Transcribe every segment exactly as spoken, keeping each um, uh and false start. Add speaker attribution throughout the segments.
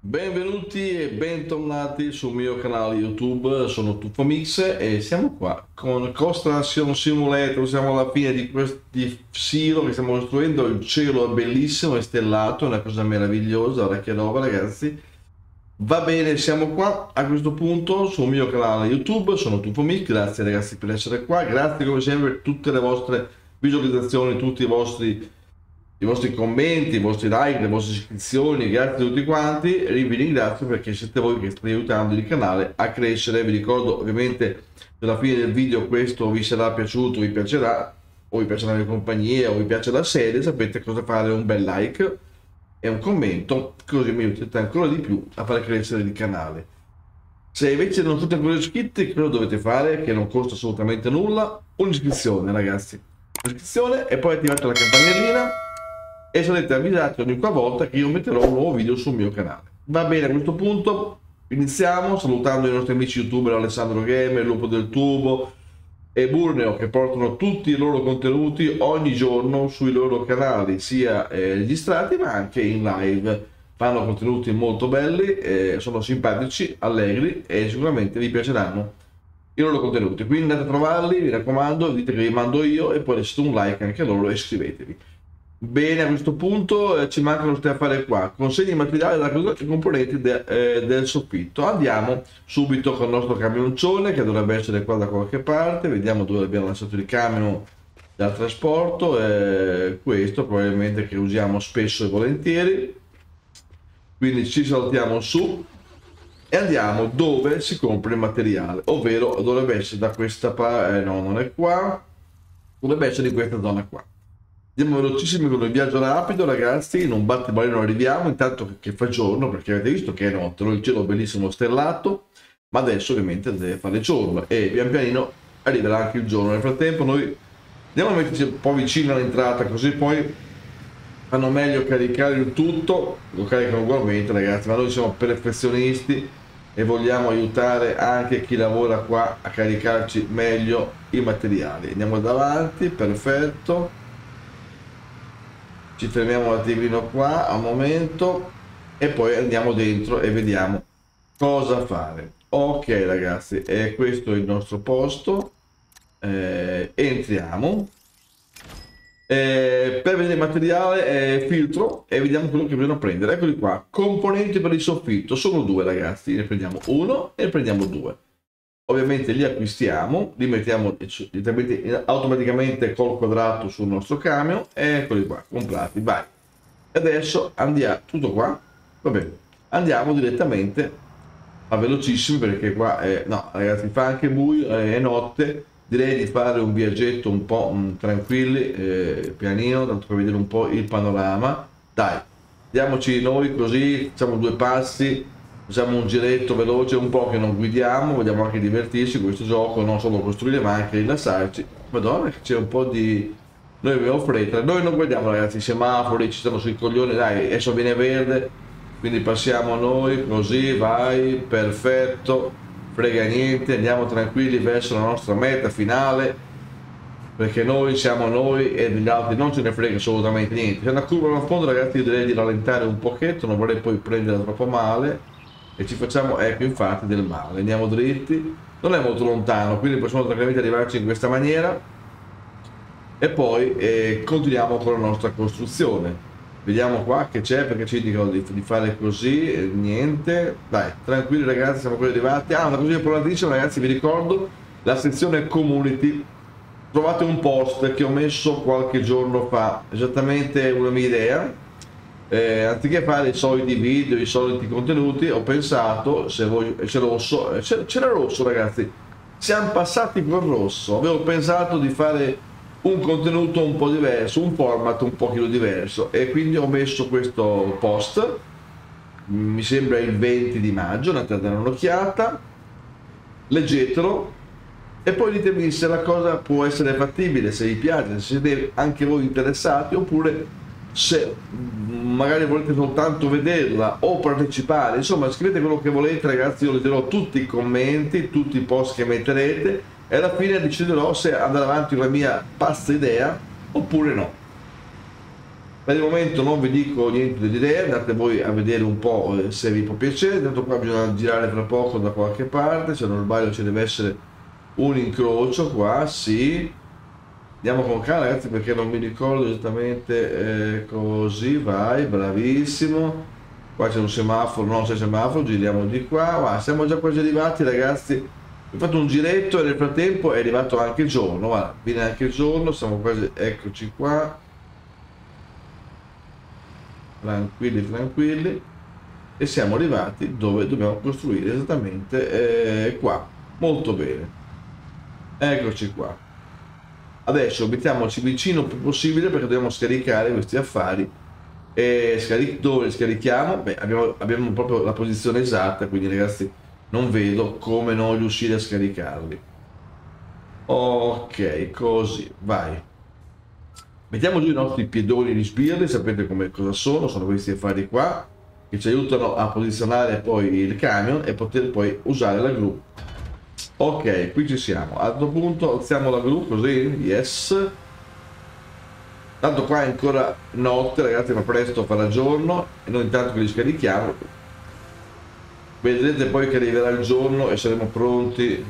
Speaker 1: Benvenuti e bentornati sul mio canale YouTube, sono Tuffomix e siamo qua con Construction Simulator. Siamo alla fine di questi silo che stiamo costruendo. Il cielo è bellissimo, è stellato, è una cosa meravigliosa, ora che roba ragazzi. Va bene, siamo qua a questo punto sul mio canale YouTube, sono Tuffomix, grazie ragazzi per essere qua, grazie come sempre per tutte le vostre visualizzazioni, tutti i vostri i vostri commenti, i vostri like, le vostre iscrizioni, grazie a tutti quanti, e vi ringrazio perché siete voi che state aiutando il canale a crescere. Vi ricordo ovviamente che alla fine del video questo vi sarà piaciuto, vi piacerà, o vi piace la mia compagnia, o vi piace la serie, sapete cosa fare: un bel like e un commento, così mi aiutate ancora di più a far crescere il canale. Se invece non siete ancora iscritti, cosa dovete fare? Che non costa assolutamente nulla: un'iscrizione ragazzi, un'iscrizione e poi attivate la campanellina e sarete avvisati ogni volta che io metterò un nuovo video sul mio canale. Va bene, a questo punto iniziamo salutando i nostri amici youtuber Alessandro Gamer, Lupo del Tubo e Burneo, che portano tutti i loro contenuti ogni giorno sui loro canali, sia eh, registrati ma anche in live. Fanno contenuti molto belli, eh, sono simpatici, allegri e sicuramente vi piaceranno i loro contenuti. Quindi andate a trovarli, mi raccomando, dite che vi mando io e poi lasciate un like anche a loro e iscrivetevi. Bene, a questo punto eh, ci mancano queste affari qua: consegni materiale della componenti de, eh, del soffitto. Andiamo subito con il nostro camioncone che dovrebbe essere qua da qualche parte. Vediamo dove abbiamo lasciato il camion da trasporto. Eh, questo probabilmente che usiamo spesso e volentieri. Quindi ci saltiamo su e andiamo dove si compra il materiale, ovvero dovrebbe essere da questa parte. Eh, no, non è qua, dovrebbe essere in questa zona qua. Andiamo velocissimi con il viaggio rapido ragazzi, in un battibaleno arriviamo, intanto che, che fa giorno, perché avete visto che è notte, il cielo bellissimo stellato, ma adesso ovviamente deve fare giorno e pian pianino arriverà anche il giorno. Nel frattempo noi andiamo a metterci un po' vicino all'entrata, così poi fanno meglio caricare il tutto. Lo caricano ugualmente ragazzi, ma noi siamo perfezionisti e vogliamo aiutare anche chi lavora qua a caricarci meglio i materiali. Andiamo davanti, perfetto. Ci fermiamo un attimino qua a un momento e poi andiamo dentro e vediamo cosa fare. Ok ragazzi, e questo è il nostro posto. Eh, entriamo. Eh, per vedere il materiale, eh, filtro e vediamo quello che bisogna prendere. Eccoli qua, componenti per il soffitto. Sono due ragazzi, ne prendiamo uno e ne prendiamo due. Ovviamente li acquistiamo, li mettiamo automaticamente col quadrato sul nostro camion. Eccoli qua, comprati, vai. Adesso andiamo, tutto qua, va bene, andiamo direttamente a velocissimi perché qua è, no ragazzi, fa anche buio, è notte. Direi di fare un viaggetto un po' mh, tranquilli, eh, pianino, tanto per vedere un po' il panorama. Dai, diamoci noi così, facciamo due passi, facciamo un giretto veloce, un po' che non guidiamo, vogliamo anche divertirci con questo gioco, non solo costruire ma anche rilassarci. Madonna, c'è un po' di... Noi abbiamo fretta, noi non guardiamo ragazzi i semafori, ci stanno sui coglioni, dai, adesso viene verde, quindi passiamo noi, così, vai, perfetto, frega niente, andiamo tranquilli verso la nostra meta finale, perché noi siamo noi e degli altri non ce ne frega assolutamente niente. C'è una curva a fondo ragazzi, io direi di rallentare un pochetto, non vorrei poi prendere troppo male e ci facciamo, ecco infatti, del male. Andiamo dritti, non è molto lontano, quindi possiamo tranquillamente arrivarci in questa maniera e poi eh, continuiamo con la nostra costruzione. Vediamo qua che c'è, perché ci dicono di, di fare così, eh, niente, dai, tranquilli ragazzi, siamo qui arrivati. Ah, una cosa importantissima ragazzi, vi ricordo la sezione community. Trovate un post che ho messo qualche giorno fa, esattamente una mia idea. Eh, anziché fare i soliti video, i soliti contenuti, ho pensato, se voi, c'è rosso, c'era rosso ragazzi, siamo passati col rosso, avevo pensato di fare un contenuto un po' diverso, un format un pochino diverso, e quindi ho messo questo post, mi sembra il venti di maggio, andate a dare un'occhiata, leggetelo e poi ditemi se la cosa può essere fattibile, se vi piace, se siete anche voi interessati, oppure se magari volete soltanto vederla o partecipare. Insomma, scrivete quello che volete ragazzi, io leggerò tutti i commenti, tutti i post che metterete e alla fine deciderò se andare avanti con la mia pazza idea oppure no. Per il momento non vi dico niente di idee, andate voi a vedere un po' eh, se vi può piacere. Tanto qua bisogna girare fra poco da qualche parte, se non sbaglio ci deve essere un incrocio qua, sì. Andiamo con calma ragazzi perché non mi ricordo esattamente, eh, così, vai, bravissimo. Qua c'è un semaforo, non c'è semaforo, giriamo di qua, va, siamo già quasi arrivati ragazzi. Ho fatto un giretto e nel frattempo è arrivato anche il giorno, guarda, viene anche il giorno, siamo quasi, eccoci qua. Tranquilli, tranquilli. E siamo arrivati dove dobbiamo costruire esattamente, eh, qua. Molto bene. Eccoci qua. Adesso mettiamoci vicino il più possibile perché dobbiamo scaricare questi affari. E scaric dove li scarichiamo? Beh, abbiamo, abbiamo proprio la posizione esatta, quindi ragazzi non vedo come non riuscire a scaricarli. Ok, così, vai. Mettiamo giù i nostri piedoni di sbirri, sapete come, cosa sono? Sono questi affari qua che ci aiutano a posizionare poi il camion e poter poi usare la gru. Ok, qui ci siamo. A questo punto alziamo la gru così, yes. Tanto qua è ancora notte ragazzi, ma presto farà giorno e noi intanto che li scarichiamo vedrete poi che arriverà il giorno e saremo pronti.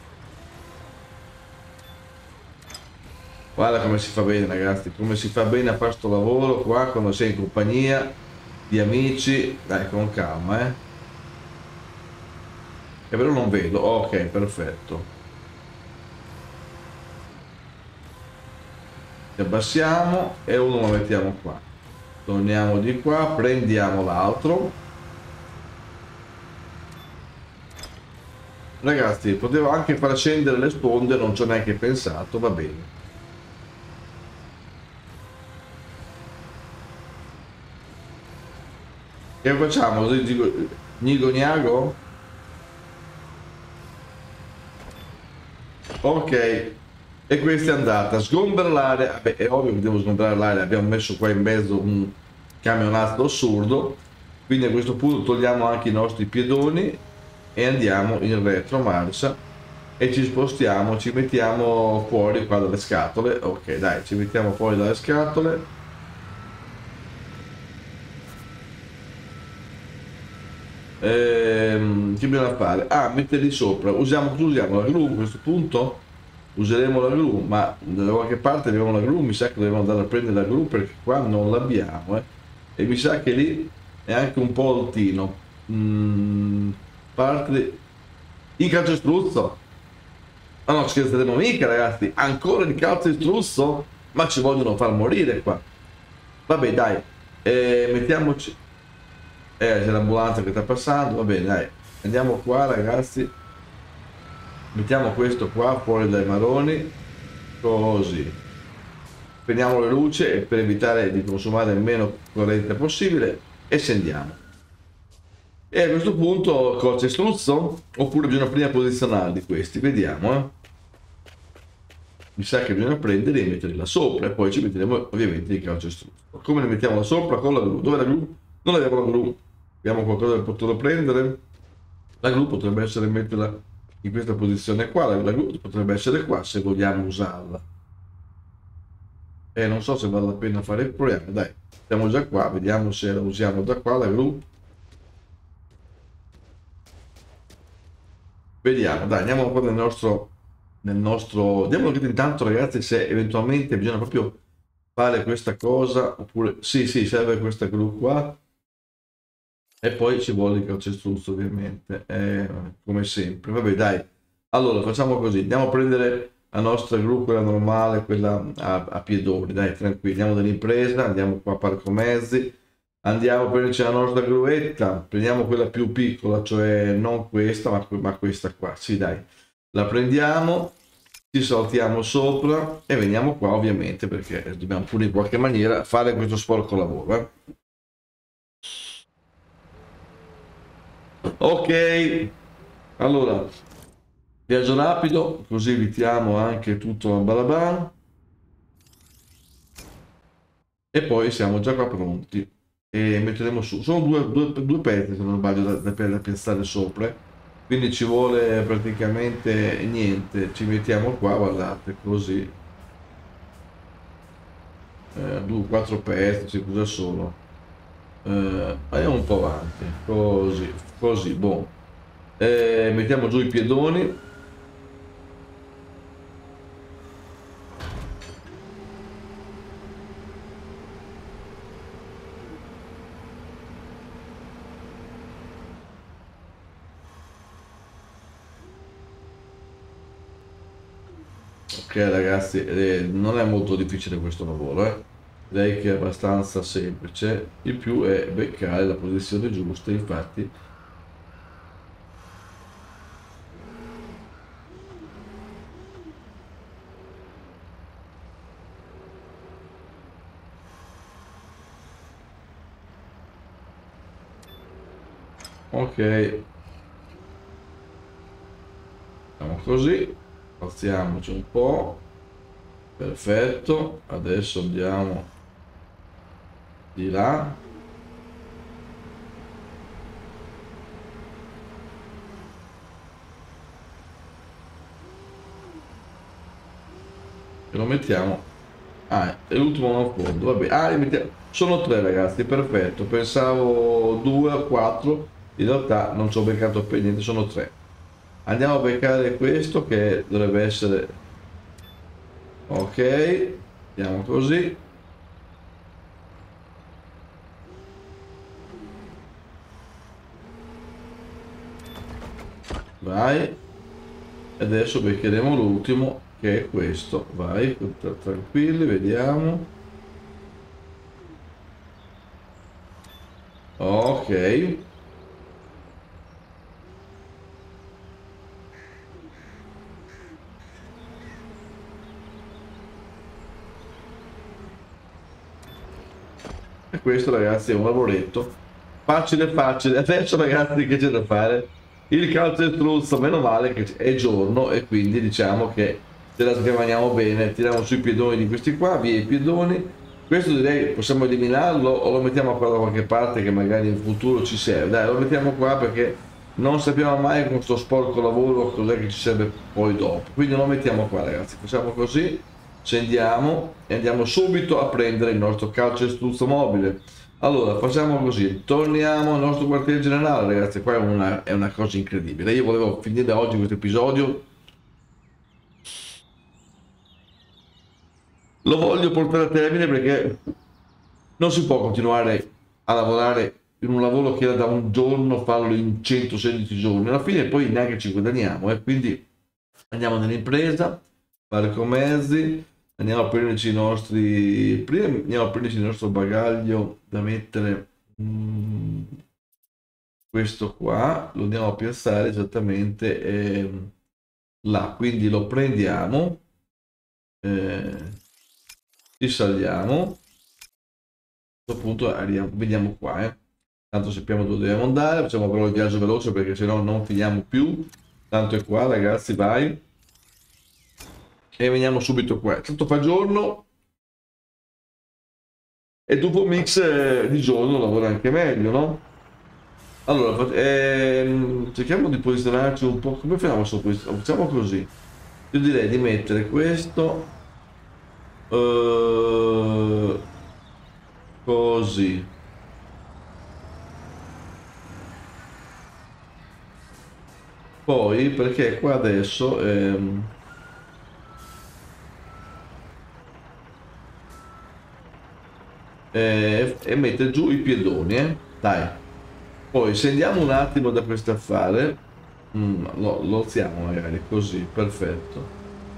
Speaker 1: Guarda come si fa bene ragazzi, come si fa bene a fare sto lavoro qua quando sei in compagnia di amici. Dai, con calma, eh. Che però non vedo, ok, perfetto. Ci abbassiamo e uno lo mettiamo qua. Torniamo di qua, prendiamo l'altro. Ragazzi, potevo anche far scendere le sponde, non ci ho neanche pensato, va bene. Che facciamo? Così dico, nigo gnago? Ok, e questa è andata. Sgombera l'area. Vabbè, è ovvio che devo sgomberare l'area, abbiamo messo qua in mezzo un camionazzo assurdo, quindi a questo punto togliamo anche i nostri piedoni e andiamo in retromarcia e ci spostiamo, ci mettiamo fuori qua dalle scatole. Ok, dai, ci mettiamo fuori dalle scatole. Ehm, che bisogna fare? Ah, metterli sopra. Usiamo, usiamo la gru a questo punto. Useremo la gru, ma da qualche parte abbiamo la gru. Mi sa che dobbiamo andare a prendere la gru perché qua non l'abbiamo, eh. E mi sa che lì è anche un po' altino. Mm, parte di... il calcestruzzo. Ma no, scherzeremo mica ragazzi, ancora il calcestruzzo? Ma ci vogliono far morire qua. Vabbè dai, eh, mettiamoci. Eh, c'è l'ambulanza che sta passando, va bene, dai, andiamo qua ragazzi, mettiamo questo qua fuori dai maroni, così, spegniamo le luci per evitare di consumare il meno corrente possibile e scendiamo. E a questo punto cocce struzzo, oppure bisogna prima posizionarli questi, vediamo, eh. Mi sa che bisogna prenderli e metterli là sopra e poi ci metteremo ovviamente il calcestruzzo. Come li mettiamo là sopra? Con la gru. Dove la gru? Non abbiamo la gru. Abbiamo qualcosa per poterlo prendere. La gru potrebbe essere metterla in questa posizione qua, la gru potrebbe essere qua se vogliamo usarla. E non so se vale la pena fare il problema, dai, siamo già qua, vediamo se la usiamo da qua la gru. Vediamo, dai, andiamo un po' nel nostro nel nostro andiamo intanto ragazzi se eventualmente bisogna proprio fare questa cosa oppure sì sì serve questa gru qua. E poi ci vuole il calcestruzzo ovviamente, eh, come sempre. Vabbè dai, allora facciamo così, andiamo a prendere la nostra gru, quella normale, quella a, a piedoni, dai tranquilli, andiamo dall'impresa, andiamo qua a Parco Mezzi, andiamo a prenderci la nostra gruetta, prendiamo quella più piccola, cioè non questa, ma, ma questa qua, sì dai, la prendiamo, ci saltiamo sopra e veniamo qua ovviamente perché dobbiamo pure in qualche maniera fare questo sporco lavoro, eh. Ok, allora viaggio rapido così evitiamo anche tutto il balaban e poi siamo già qua pronti e metteremo su, sono due, due, due pezzi se non sbaglio da, da, da pensare sopra, quindi ci vuole praticamente niente, ci mettiamo qua, guardate così, eh, due, quattro pezzi, sì, cosa sono? Eh, andiamo un po' avanti, così, così, boh. Eh, mettiamo giù i piedoni. Ok ragazzi, eh, non è molto difficile questo lavoro, eh. Direi che è abbastanza semplice. Il più è beccare la posizione giusta, infatti. Ok, facciamo così, alziamoci un po'. Perfetto, adesso andiamo di là. E lo mettiamo. Ah, è l'ultimo non fondo, vabbè. Ah, li mettiamo- sono tre ragazzi, perfetto. Pensavo due o quattro, in realtà non ci ho beccato per niente, sono tre. Andiamo a beccare questo che dovrebbe essere ok. Andiamo così. Vai. E adesso beccheremo l'ultimo che è questo. Vai, tranquilli, vediamo. Ok. E questo ragazzi è un lavoretto facile facile. Adesso ragazzi che c'è da fare? Il calcestruzzo, meno male che è giorno e quindi diciamo che ce la sgravaniamo bene. Tiriamo sui piedoni di questi qua, via i piedoni. Questo direi possiamo eliminarlo o lo mettiamo qua da qualche parte che magari in futuro ci serve. Dai, lo mettiamo qua perché non sappiamo mai con questo sporco lavoro cos'è che ci serve poi dopo. Quindi lo mettiamo qua ragazzi, facciamo così, scendiamo e andiamo subito a prendere il nostro calcestruzzo mobile. Allora, facciamo così, torniamo al nostro quartier generale, ragazzi, qua è una, è una cosa incredibile. Io volevo finire oggi questo episodio, lo voglio portare a termine perché non si può continuare a lavorare in un lavoro che era da un giorno, farlo in centosedici giorni, alla fine poi neanche ci guadagniamo, eh? Quindi andiamo nell'impresa, parco mezzi, andiamo a prenderci i nostri, prima andiamo a prenderci il nostro bagaglio da mettere. mm, Questo qua lo andiamo a piazzare esattamente ehm, là, quindi lo prendiamo, eh, ci saliamo, a questo punto arriviamo, vediamo qua, eh. Tanto sappiamo dove dobbiamo andare, facciamo però il viaggio veloce perché sennò non finiamo più, tanto è qua ragazzi, vai, e veniamo subito qua, tanto fa giorno e dopo mix eh, di giorno lavora anche meglio, no? Allora, fa- ehm, cerchiamo di posizionarci un po', come facciamo su questo? Facciamo così. Io direi di mettere questo eh, così. Poi, perché qua adesso ehm, eh, e mette giù i piedoni, eh? Dai. Poi, se andiamo un attimo da questo affare, mm, lo, lo alziamo magari così, perfetto.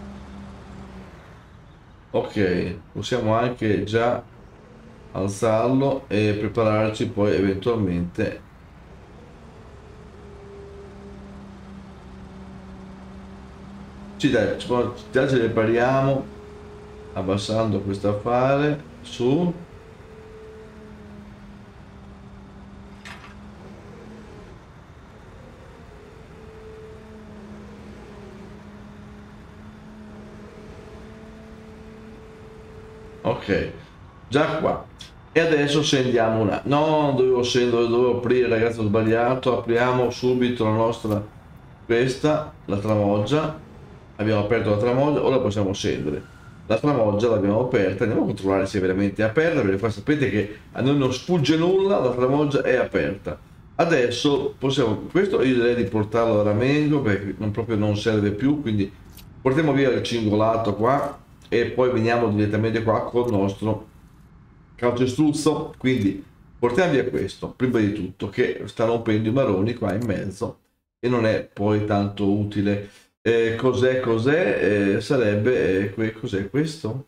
Speaker 1: Ok, possiamo anche già alzarlo e prepararci poi eventualmente. Sì, dai, ci può- già ce le pariamo abbassando questo affare su. Ok, già qua. E adesso scendiamo una. No, non dovevo scendere, dovevo aprire, ragazzi, ho sbagliato. Apriamo subito la nostra, questa, la tramoggia. Abbiamo aperto la tramoggia, ora possiamo scendere. la tramoggia l'abbiamo aperta, andiamo a controllare se è veramente aperta, perché qua sapete che a noi non sfugge nulla, la tramoggia è aperta. Adesso possiamo, questo io direi di portarlo a ramengo perché non, proprio non serve più, quindi portiamo via il cingolato qua e poi veniamo direttamente qua col nostro calcestruzzo. Quindi portiamo via questo prima di tutto, che sta rompendo i maroni qua in mezzo e non è poi tanto utile. Eh, cos'è cos'è? Eh, sarebbe eh, cos'è questo?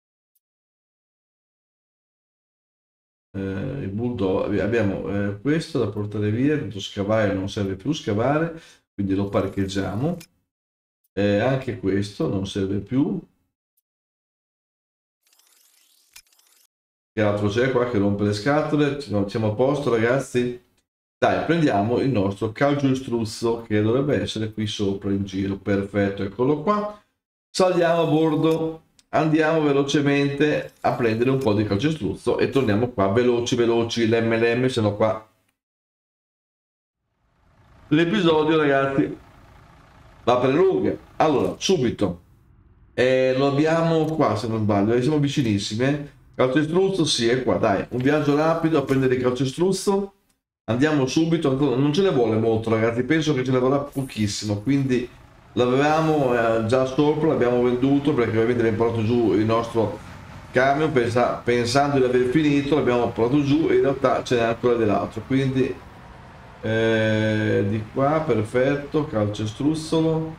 Speaker 1: Eh, il bulldog, abbiamo eh, questo da portare via, tanto scavare non serve più scavare, quindi lo parcheggiamo. Eh, anche questo non serve più. Che altro c'è qua che rompe le scatole? Siamo a posto, ragazzi? Dai, prendiamo il nostro calcestruzzo che dovrebbe essere qui sopra in giro. Perfetto, eccolo qua. Saliamo a bordo, andiamo velocemente a prendere un po' di calcestruzzo e torniamo qua veloci veloci, l'emme elle emme, se no qua l'episodio, ragazzi, va per le lunghe. Allora, subito, eh, lo abbiamo qua se non sbaglio, eh, siamo vicinissimi. Eh. Calcestruzzo, sì, è qua, dai, un viaggio rapido a prendere il calcestruzzo. Andiamo subito, non ce ne vuole molto, ragazzi, penso che ce ne vorrà pochissimo, quindi l'avevamo eh, già sopra, l'abbiamo venduto perché ovviamente abbiamo portato giù il nostro camion pensa, pensando di aver finito, l'abbiamo portato giù e in realtà ce n'è ancora dell'altro, quindi eh, di qua, perfetto, calcestruzzolo.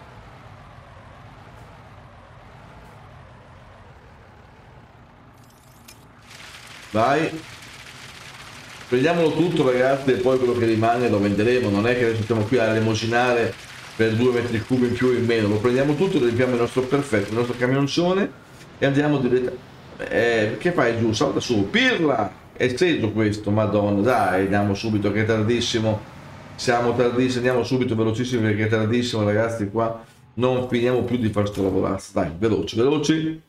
Speaker 1: Vai, prendiamolo tutto, ragazzi, e poi quello che rimane lo venderemo, non è che adesso stiamo qui a elemosinare per due metri cubi in più o in meno, lo prendiamo tutto, lo riempiamo il nostro perfetto, il nostro camioncone e andiamo direttamente. Eh, che fai giù? Salta su, pirla! È steso questo, madonna, dai, andiamo subito che è tardissimo, siamo tardissimi, andiamo subito velocissimi perché è tardissimo, ragazzi, qua non finiamo più di fare sto lavorazzo, dai, veloci, veloci.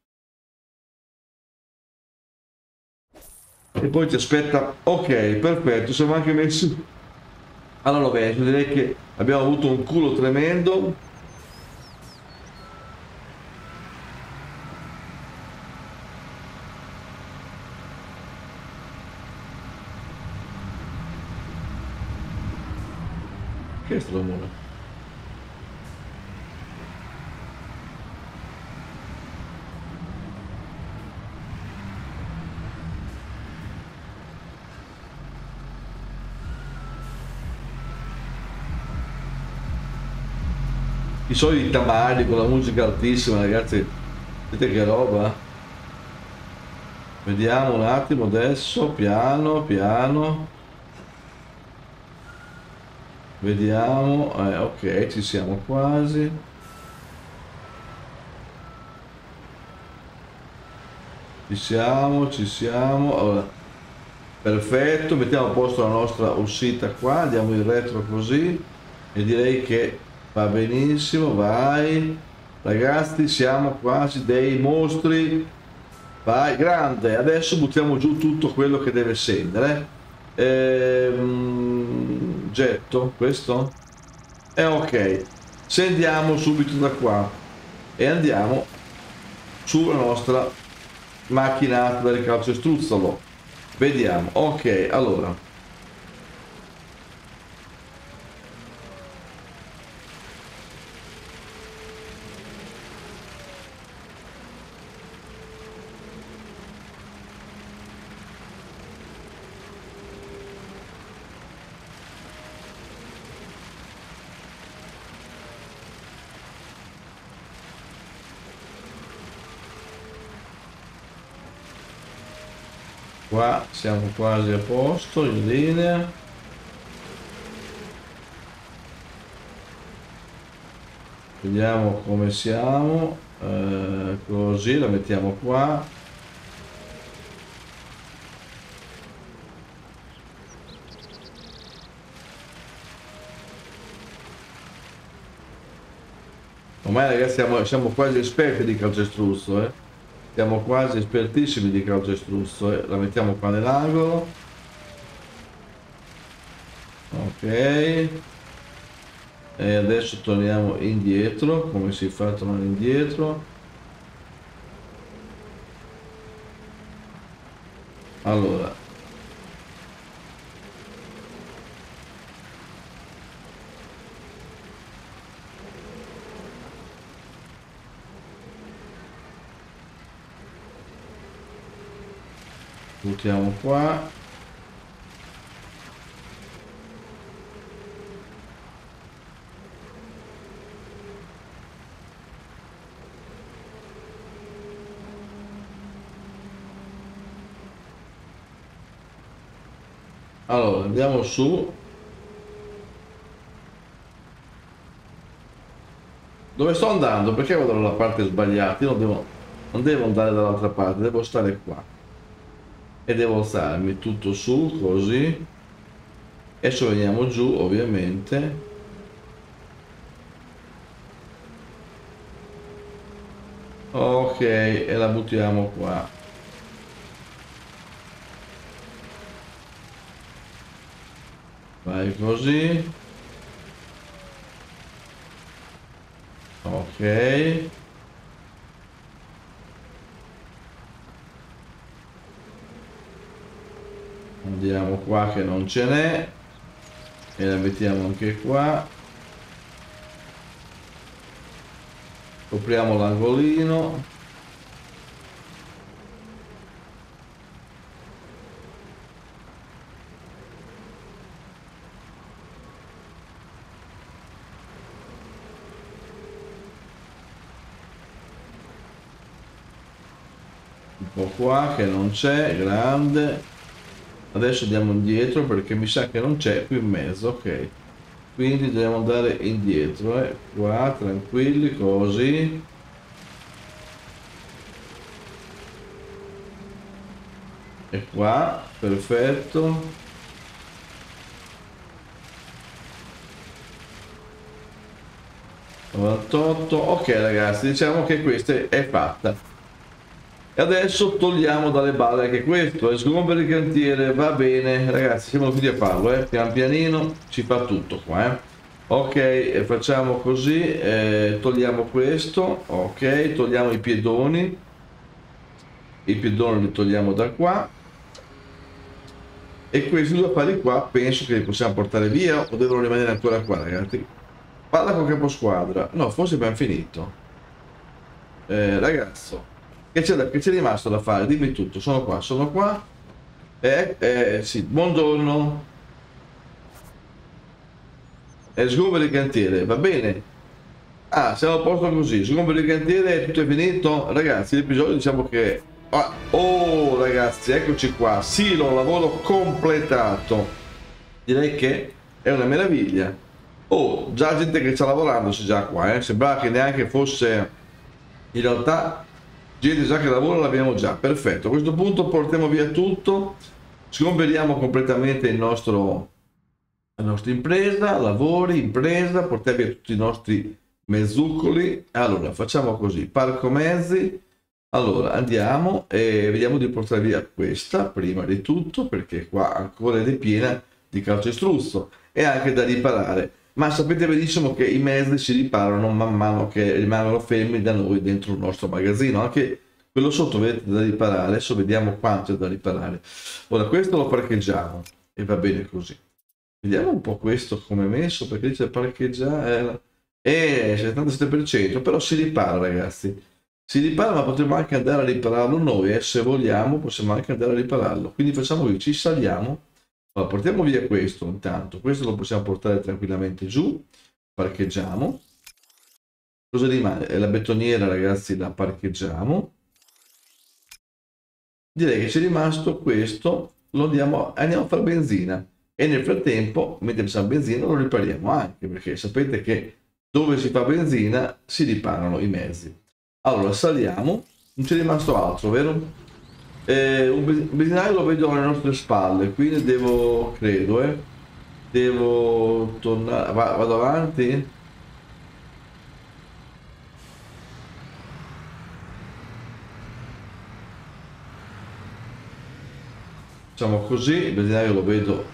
Speaker 1: E poi ti aspetta, ok, perfetto, siamo anche messi alla rovescia, direi che abbiamo avuto un culo tremendo. Che è sto rumore? I soliti tamari con la musica altissima, ragazzi, vedete che roba? Vediamo un attimo adesso, piano, piano. Vediamo, eh, ok, ci siamo quasi. Ci siamo, ci siamo. Allora, perfetto, mettiamo a posto la nostra uscita qua, andiamo in retro così e direi che va benissimo, vai. Ragazzi, siamo quasi dei mostri. Vai, grande. Adesso buttiamo giù tutto quello che deve scendere. Ehm, getto, questo? E eh, ok. Scendiamo subito da qua e andiamo sulla nostra macchinata del calcestruzzolo. Vediamo. Ok, allora. Qua siamo quasi a posto, in linea. Vediamo come siamo. Eh, così la mettiamo qua. Ormai ragazzi siamo, siamo quasi esperti di calcestruzzo, eh. Siamo quasi espertissimi di calcestruzzo, eh. La mettiamo qua nell'angolo. Ok. E adesso torniamo indietro. Come si fa a tornare indietro? Allora, buttiamo qua. Allora, andiamo su. Dove sto andando? Perché vado dalla parte sbagliata? Io non devo, non devo andare dall'altra parte, devo stare qua. E devo alzarmi tutto su, così. Adesso veniamo giù, ovviamente. Ok, e la buttiamo qua. Vai così. Ok. Andiamo qua che non ce n'è. E la mettiamo anche qua. Copriamo l'angolino. Un po' qua che non c'è, grande. Adesso andiamo indietro perché mi sa che non c'è qui in mezzo, ok. Quindi dobbiamo andare indietro, eh. Qua, tranquilli, così. E qua, perfetto. novantotto, ok ragazzi, diciamo che questa è fatta. E adesso togliamo dalle balle anche questo, e sgombero il cantiere, va bene ragazzi, siamo qui a farlo, eh. Pian pianino ci fa tutto qua, eh. Ok, e facciamo così, eh, togliamo questo, ok, togliamo i piedoni, i piedoni li togliamo da qua, e questi due pali qua penso che li possiamo portare via o devono rimanere ancora qua ragazzi. Parla con caposquadra, no forse abbiamo finito, eh, ragazzo, che c'è che c'è rimasto da fare, dimmi tutto, sono qua, sono qua, eh, eh sì, buongiorno, eh, sgombero il cantiere, va bene. Ah, siamo a posto così, sgombero il cantiere, tutto è finito. Ragazzi, l'episodio diciamo che... Ah, oh ragazzi, eccoci qua, silo, lavoro completato. Direi che è una meraviglia. Oh, già gente che sta lavorando, c'è già qua, eh. Sembrava che neanche fosse... In realtà, gente già che lavora l'abbiamo già, perfetto. A questo punto portiamo via tutto, sgomberiamo completamente il nostro... la nostra impresa, lavori, impresa, portiamo via tutti i nostri mezzuccoli. Allora facciamo così, parco mezzi. Allora andiamo e vediamo di portare via questa prima di tutto, perché qua ancora è piena di calcestruzzo e anche da riparare, ma sapete benissimo che i mezzi si riparano man mano che rimangono fermi da noi dentro il nostro magazzino. Anche quello sotto vedete da riparare, adesso vediamo quanto è da riparare. Ora questo lo parcheggiamo e va bene così. Vediamo un po' questo come è messo, perché dice parcheggiare e settantasette per cento, però si ripara ragazzi, si ripara, ma potremmo anche andare a ripararlo noi, eh, se vogliamo possiamo anche andare a ripararlo. Quindi facciamo così, ci saliamo, allora, portiamo via questo intanto, questo lo possiamo portare tranquillamente giù, parcheggiamo. Cosa rimane? La betoniera ragazzi la parcheggiamo, direi che ci è rimasto questo, lo andiamo, andiamo a fare benzina. E nel frattempo, mentre facciamo benzina, lo ripariamo anche, perché sapete che dove si fa benzina si riparano i mezzi. Allora saliamo, non c'è rimasto altro, vero? Eh, un benzinaio lo vedo alle nostre spalle, quindi devo, credo, eh, devo tornare, Va, vado avanti? Facciamo così, il benzinaio lo vedo.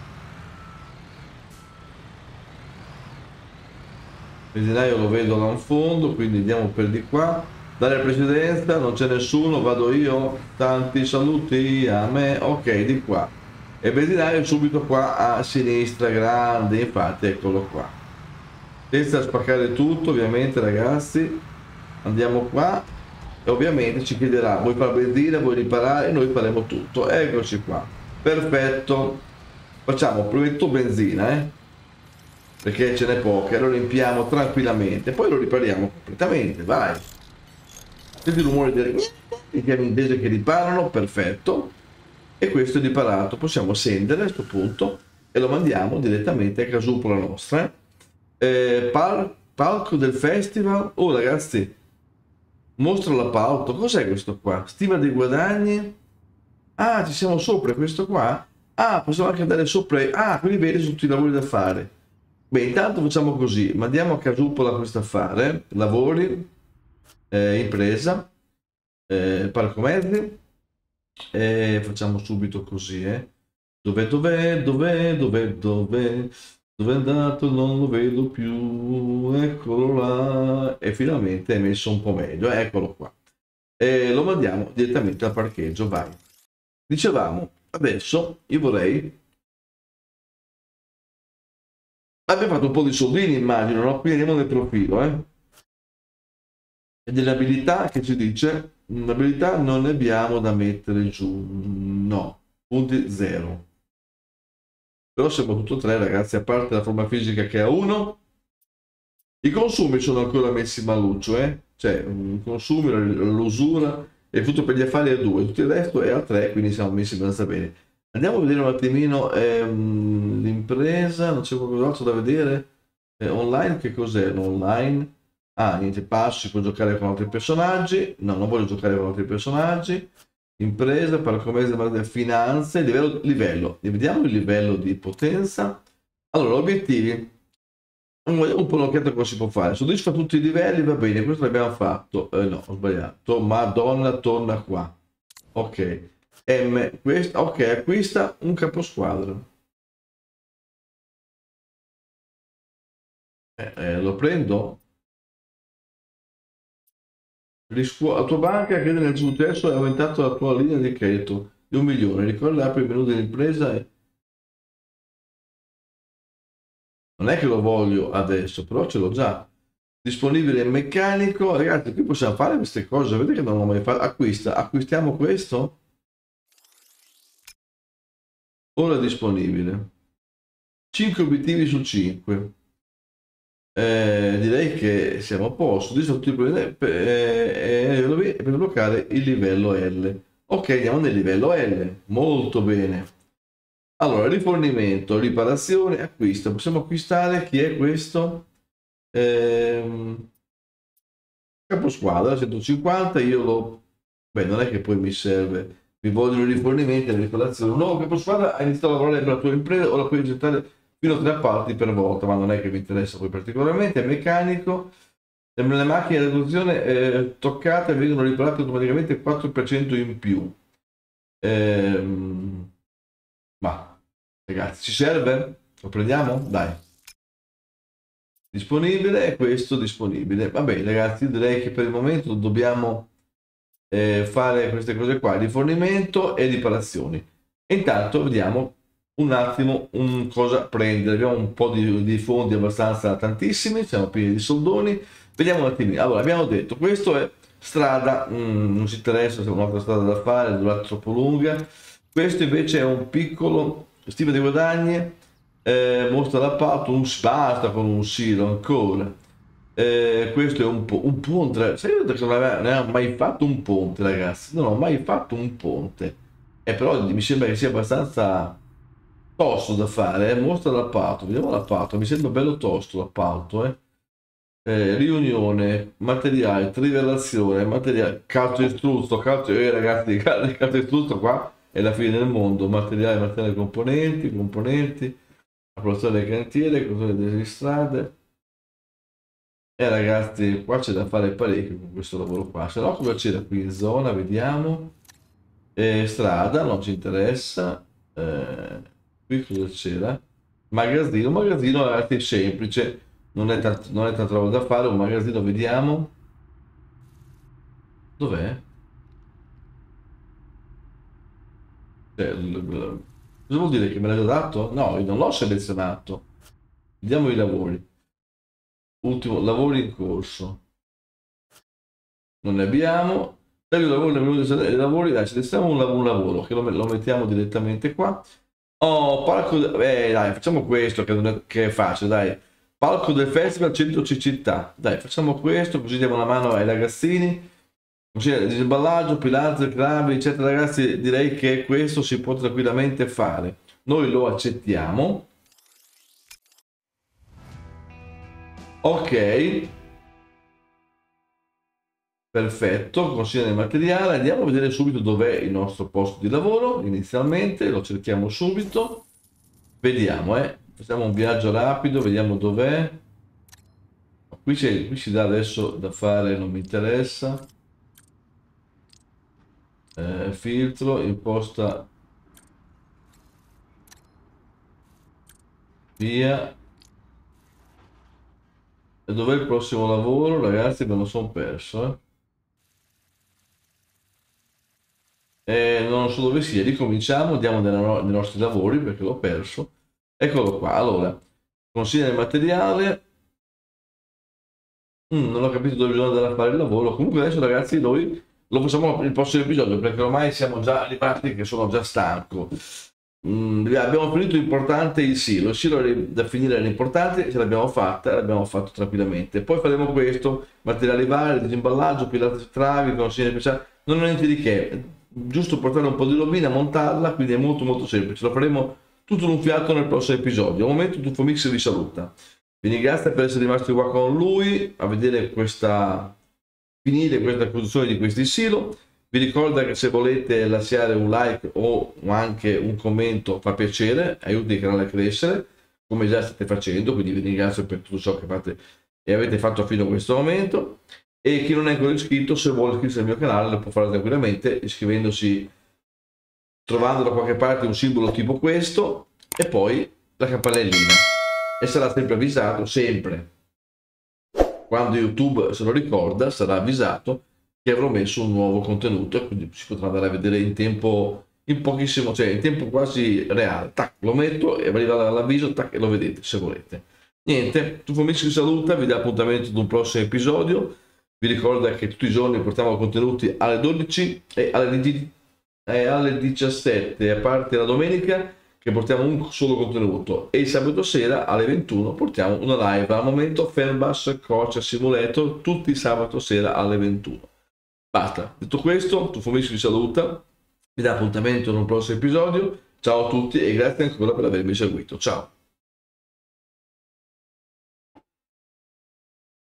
Speaker 1: Il benzinaio lo vedo da un fondo, quindi andiamo per di qua. dare precedenza, non c'è nessuno, vado io, tanti saluti a me, ok, di qua. E benzinaio subito qua a sinistra, grande, infatti eccolo qua. Senza spaccare tutto, ovviamente ragazzi, andiamo qua e ovviamente ci chiederà, vuoi fare benzina, vuoi riparare, e noi faremo tutto. Eccoci qua, perfetto. Facciamo prima di tutto benzina, eh, perché ce n'è poche, lo riempiamo tranquillamente, poi lo ripariamo completamente, vai. Senti il rumore delle chiavi intese che riparano, perfetto. E questo è riparato, possiamo scendere a questo punto e lo mandiamo direttamente a casupola nostra. Eh, pal palco del festival, oh ragazzi, mostra l'appalto, cos'è questo qua? Stima dei guadagni, ah ci siamo sopra questo qua, ah possiamo anche andare sopra, ah quindi vedi sono tutti i lavori da fare. Beh, intanto facciamo così, mandiamo a casupola questo affare, lavori, eh, impresa, eh, parco mezzi, e facciamo subito così, eh. Dov'è, dov'è, dov'è, dov'è, dov'è, dov'è andato? Non lo vedo più, eccolo là, e finalmente è messo un po' meglio, eccolo qua. E lo mandiamo direttamente al parcheggio, vai. Dicevamo, adesso io vorrei... Abbiamo fatto un po' di soldini, immagino, no? Qui andiamo nel profilo, eh. E delle abilità che ci dice, abilità non ne abbiamo da mettere giù, no, punti zero. Però siamo tutto tre ragazzi, a parte la forma fisica che ha uno. I consumi sono ancora messi maluccio, eh? Cioè, i consumi, l'usura e tutto per gli affari è a due, tutto il resto è a tre, quindi siamo messi abbastanza bene. Andiamo a vedere un attimino ehm, l'impresa, non c'è qualcos'altro da vedere? Eh, online, che cos'è online? Ah, niente, passo, si può giocare con altri personaggi. No, non voglio giocare con altri personaggi. Impresa, paracomese, finanze, livello, livello. Vediamo il livello di potenza. Allora, obiettivi. Un po' un'occhiata cosa si può fare. Soddisfa tutti i livelli, va bene, questo l'abbiamo fatto. Eh, no, ho sbagliato. Madonna, torna qua. Ok. M, questo, ok, acquista un caposquadra. Eh, eh, lo prendo. La tua banca crede nel successo e ha aumentato la tua linea di credito di un milione. Ricorda apri il menu dell'impresa e... Non è che lo voglio adesso, però ce l'ho già. Disponibile meccanico. Ragazzi, qui possiamo fare queste cose. Vedete che non l'ho mai fatto. Acquista. Acquistiamo questo. Ora disponibile. cinque obiettivi su cinque. Eh, direi che siamo a posto. Di tutti i problemi per, eh, per bloccare il livello L. Ok, andiamo nel livello L. Molto bene. Allora, rifornimento, riparazione, acquisto. Possiamo acquistare, chi è questo? Ehm, caposquadra, centocinquanta, io lo... Beh, non è che poi mi serve. Mi vogliono i rifornimenti e la riparazione. Un nuovo caposquadra ha iniziato a lavorare per la tua impresa, ora puoi gettare fino a tre parti per volta, ma non è che mi interessa poi particolarmente. È meccanico. Le macchine a riduzione eh, toccate vengono riparate automaticamente quattro per cento in più. Ehm, ma ragazzi, ci serve? Lo prendiamo? Dai. Disponibile e questo disponibile. Va bene ragazzi, direi che per il momento dobbiamo eh, fare queste cose qua, rifornimento e riparazioni. E intanto vediamo un attimo un cosa prendere. Abbiamo un po' di, di fondi abbastanza tantissimi, siamo pieni di soldoni. Vediamo un attimino. Allora, abbiamo detto, questo è strada, mm, non ci interessa se è un'altra strada da fare, durata troppo lunga. Questo invece è un piccolo stima dei guadagni, eh, mostra l'appalto, un basta con un silo ancora. Eh, questo è un, po un ponte. Sai che non avevo mai fatto un ponte, ragazzi? Non ho mai fatto un ponte. E però mi sembra che sia abbastanza tosto da fare. Eh? Mostra l'appalto, vediamo l'appalto. Mi sembra bello tosto l'appalto, eh? Eh, riunione, materiale, trivellazione, materiale, calcio istruzzo, calcio, eh ragazzi, calcio istruzzo qua è la fine del mondo, materiale, materiale, componenti, componenti, approvazione del cantiere, controllo delle strade. Eh ragazzi, qua c'è da fare parecchio con questo lavoro qua, se no cosa c'era qui in zona, vediamo. Eh, strada, non ci interessa. Eh, qui cosa c'era? Magazzino, magazzino ragazzi, è semplice. Non è, tanto, non è tanta roba da fare, un magazzino, vediamo. Dov'è? Cioè, l- l- cosa vuol dire che me l'ha già dato? No, io non l'ho selezionato. Vediamo i lavori. Ultimo, lavori in corso. Non ne abbiamo. Taglio lavori, nel menu dei lavori, dai, selezioniamo un, lav- un lavoro, che lo, lo mettiamo direttamente qua. Oh, palco, de- eh, dai, facciamo questo che, non è, che è facile, dai. Palco del festival Centro Città. Dai, facciamo questo, così diamo una mano ai ragazzini. Così, disemballaggio, pilastri, clavi, eccetera. Ragazzi, direi che questo si può tranquillamente fare. Noi lo accettiamo. Ok. Perfetto, consiglia del materiale, andiamo a vedere subito dov'è il nostro posto di lavoro, inizialmente, lo cerchiamo subito, vediamo, eh. Facciamo un viaggio rapido, vediamo dov'è. Qui, c'è, qui ci dà adesso da fare, non mi interessa. Eh, filtro, imposta, via. E dov'è il prossimo lavoro? Ragazzi, me lo sono perso, eh. E non so dove sia, ricominciamo, andiamo nella- nei nostri lavori perché l'ho perso. Eccolo qua, allora, consiglia del materiale. Mm, non ho capito dove bisogna andare a fare il lavoro. Comunque adesso ragazzi noi lo facciamo il prossimo episodio perché ormai siamo già arrivati che sono già stanco. Mm, abbiamo finito l'importante, il silo. Il silo da finire era l'importante, ce l'abbiamo fatta, l'abbiamo fatto tranquillamente. Poi faremo questo, materiali vari, disemballaggio, pilate travi, consigli speciali. Non è niente di che, giusto portare un po' di robina, montarla, quindi è molto molto semplice. Lo faremo tutto in un fiato nel prossimo episodio. Al momento Tufomix vi saluta. Vi ringrazio per essere rimasti qua con lui a vedere questa finire questa costruzione di questi silo. Vi ricordo che se volete lasciare un like o anche un commento fa piacere, aiuta il canale a crescere, come già state facendo, quindi vi ringrazio per tutto ciò che fate e avete fatto fino a questo momento. E chi non è ancora iscritto, se vuole iscriversi al mio canale, lo può fare tranquillamente iscrivendosi, trovando da qualche parte un simbolo tipo questo e poi la campanellina. E sarà sempre avvisato, sempre, quando YouTube se lo ricorda, sarà avvisato che avrò messo un nuovo contenuto e quindi si potrà andare a vedere in tempo, in pochissimo, cioè in tempo quasi reale. Tac, lo metto e arriva l'avviso, tac, e lo vedete se volete. Niente, Tufomix vi saluta, vi dà appuntamento ad un prossimo episodio. Vi ricorda che tutti i giorni portiamo contenuti alle dodici e alle, e alle diciassette, a parte la domenica, che portiamo un solo contenuto, e il sabato sera alle ventuno portiamo una live. Al momento Fernbus Coach Simulator tutti i sabato sera alle ventuno. Basta, detto questo, Tufomix vi saluta, vi dà appuntamento in un prossimo episodio. Ciao a tutti e grazie ancora per avermi seguito. Ciao.